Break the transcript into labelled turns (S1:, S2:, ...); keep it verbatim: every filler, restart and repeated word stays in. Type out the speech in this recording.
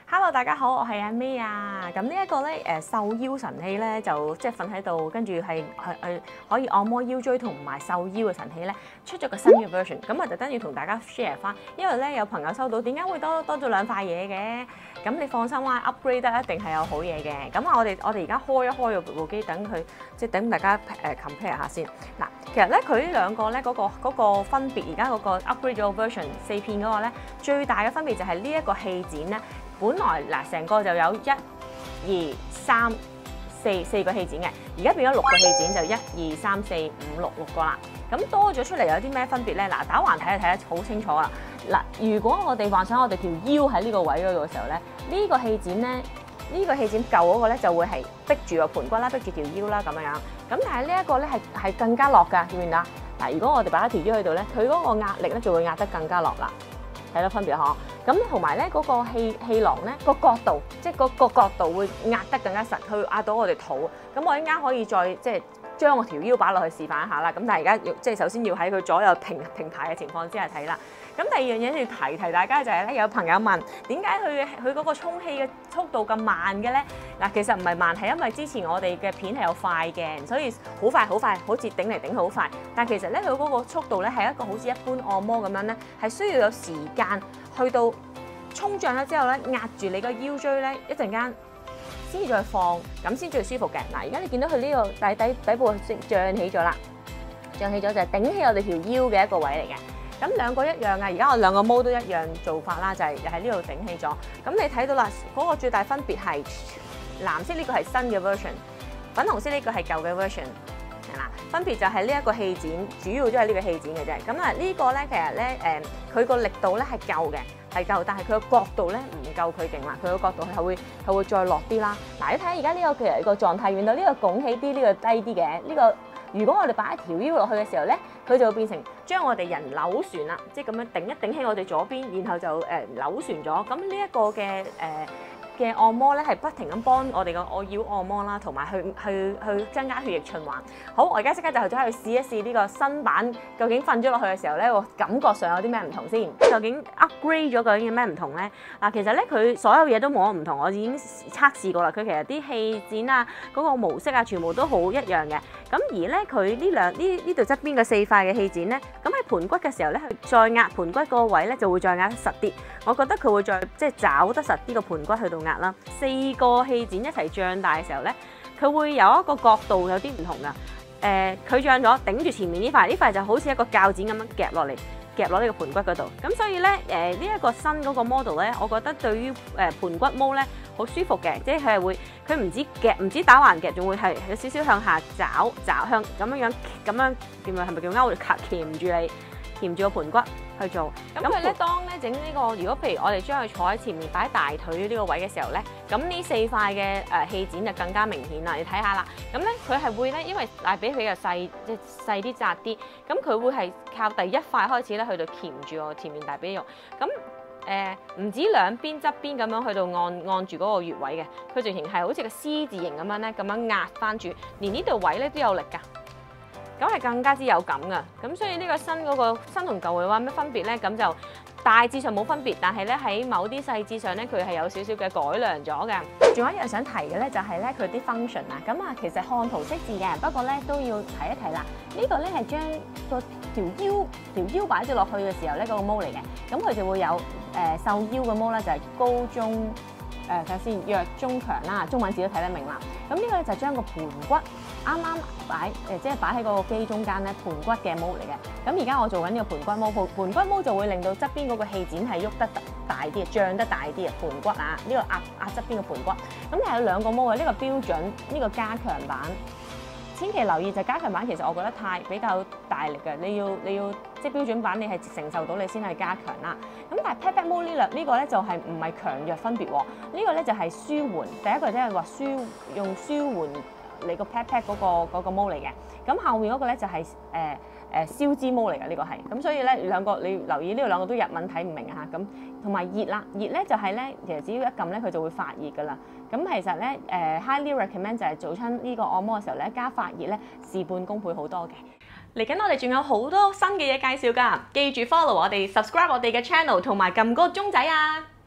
S1: Hello， 大家好，我係阿 May 啊。咁呢一個咧誒瘦腰神器咧，就即係瞓喺度，跟住係係可以按摩腰椎同埋瘦腰嘅神器咧，出咗個新嘅 version。咁我特登要同大家 share 翻，因為咧有朋友收到，點解會多多咗兩塊嘢嘅？咁你放心啦 ，upgrade 得一定係有好嘢嘅。咁啊，我哋我哋而家開一開部機，等佢即係等大家誒 compare 下先。嗱，其實咧佢呢兩個咧嗰個嗰個分別，而家嗰個 upgrade 咗個 version 四片嗰個咧，最大嘅分別就係呢一個氣墊咧。本來嗱成個就有一、二、三、四四個氣墊嘅，而家變咗六個氣墊，就一、二、三、四、五、六六個啦。咁多咗出嚟有啲咩分別咧？嗱，打橫睇就睇得好清楚啦。嗱，如果我哋幻想我哋條腰喺呢個位嗰度嘅時候咧，呢個氣墊咧，呢個氣墊舊嗰個咧就會係逼住個盤骨啦，逼住條腰啦咁樣樣。咁但係呢一個咧係係更加落㗎，見唔見啊？嗱，如果我哋擺一條腰喺度咧，佢嗰個壓力咧就會壓得更加落啦。睇到分別嗬，咁同埋咧嗰個氣氣囊咧個角度，即係個個角度會壓得更加實，去壓到我哋肚。咁我一陣可以再即係將我條腰擺落去示範一下啦。咁但係而家要即係首先要喺佢左右平平排嘅情況之下睇啦。咁第二樣嘢要提提大家就係咧，有朋友問點解佢佢嗰個充氣嘅速度咁慢嘅咧？嗱，其實唔係慢，係因為之前我哋嘅片係有快嘅，所以好快好快，好似頂嚟頂去好快。但係其實咧，佢嗰個速度咧係一個好似一般按摩咁樣咧，係需要有時間去到沖脹咗之後咧，壓住你個腰椎咧一陣間先至再放，咁先最舒服嘅。嗱，而家你見到佢呢個底底底部脹起咗啦，脹起咗就係頂起我哋條腰嘅一個位嚟嘅。咁兩個一樣啊！而家我兩個毛都一樣做法啦，就係又喺呢度頂起咗。咁你睇到啦，嗰個最大分別係藍色呢個係新嘅 version， 粉紅色呢個係舊嘅 version， 係啦。分別就係呢一個氣墊，主要都係呢個氣墊嘅啫。咁啊呢個咧其實咧誒，佢個力度咧係夠嘅，係夠，但係佢個角度咧唔夠佢勁啦。佢個角度係會係會再落啲啦。嗱，你睇下而家呢個其實個狀態變到呢個拱起啲，呢個低啲嘅呢個。如果我哋擺一條腰落去嘅時候咧，佢就會變成將我哋人扭旋啦，即係咁樣頂一頂起我哋左邊，然後就誒、呃、扭旋咗。咁呢一個嘅誒嘅按摩咧，係不停咁幫我哋個我腰按摩啦，同埋去去去增加血液循環。好，我而家即刻就去咗去試一試呢個新版，究竟瞓咗落去嘅時候咧，個感覺上有啲咩唔同先？究竟 upgrade 咗究竟有咩唔同咧？嗱，其實咧佢所有嘢都冇乜唔同，我已經測試過啦。佢其實啲氣墊啊，嗰、嗰個模式啊，全部都好一樣嘅。咁而咧佢呢兩呢呢度側邊嘅四塊嘅氣墊咧，咁喺盤骨嘅時候咧，再壓盤骨個位咧就會再壓得實啲。我覺得佢會再即係找得實啲個盤骨去到壓啦。四個氣墊一齊脹大嘅時候咧，佢會有一個角度有啲唔同噶。誒、呃，佢脹咗頂住前面呢塊，呢塊就好似一個鉸剪咁樣夾落嚟，夾落呢個盤骨嗰度。咁所以咧，誒呢一個新嗰個 model 咧，我覺得對於誒盤骨毛咧好舒服嘅，即係佢係會，佢唔止夾，唔止打橫夾，仲會係有少少向下找找向咁樣樣咁樣叫咪係咪叫勾卡鉗住你，鉗住個盤骨去做。咁佢咧當咧整呢個，如果譬如我哋將佢坐喺前面擺喺大腿呢個位嘅時候咧，咁呢四塊嘅誒氣墊就更加明顯啦。你睇下啦，咁咧佢係會咧，因為大髀比較細，即係細啲窄啲，咁佢會係靠第一塊開始咧去到鉗住我前面大髀肉，咁。誒唔、呃、止兩邊側邊咁樣去到按按住嗰個穴位嘅，佢直情係好似個 C 字形咁樣咧，咁樣壓翻住，連呢度位咧都有力㗎，咁係更加之有感㗎。咁所以呢個新嗰、嗰個新同舊嘅話咩分別咧？咁就大致上冇分別，但係咧喺某啲細節上咧，佢係有少少嘅改良咗嘅。仲有一樣想提嘅咧，就係咧佢啲 function 啊。咁啊，其實看圖識字嘅，不過咧都要提一提啦。呢個咧係將個條腰條腰擺咗落去嘅時候咧，嗰個毛嚟嘅。咁佢就會有誒、呃、瘦腰嘅毛咧，就係高中誒睇下先，弱中強啦，中文字都睇得明啦。咁呢個咧就將個盤骨啱啱擺誒，即係擺喺嗰個機中間咧，盤骨嘅毛嚟嘅。咁而家我做緊呢個盤骨毛，盤盤骨毛就會令到側邊嗰個氣墊係喐得大啲，脹得大啲啊！盤骨啊，呢、這個壓壓側邊嘅盤骨。咁係有兩個毛嘅，呢、這個標準，呢、這個加強版。千祈留意就加強版，其實我覺得太比較大力嘅，你要你要即係標準版，你係承受到你先去加強啦。咁但係 pat pat mode 呢兩呢個咧就係唔係強弱分別喎？呢個咧就係舒緩，第一個即係話舒用舒緩你個 pat pat 嗰個嗰個 mode 嚟嘅。咁後面嗰個咧就係誒誒消脂 mode 嚟嘅，呢個係。咁所以咧兩個你留意呢個兩個都日文睇唔明嚇咁。同埋熱啦，熱咧就係咧，其實只要一撳咧佢就會發熱噶啦。咁其實咧，誒、呃、highly recommend 就係做親呢個按摩嘅時候咧，加發熱咧，事半功倍好多嘅。嚟緊我哋仲有好多新嘅嘢介紹㗎，記住 follow 我哋 subscribe 我哋嘅 channel 同埋撳嗰個鐘仔啊！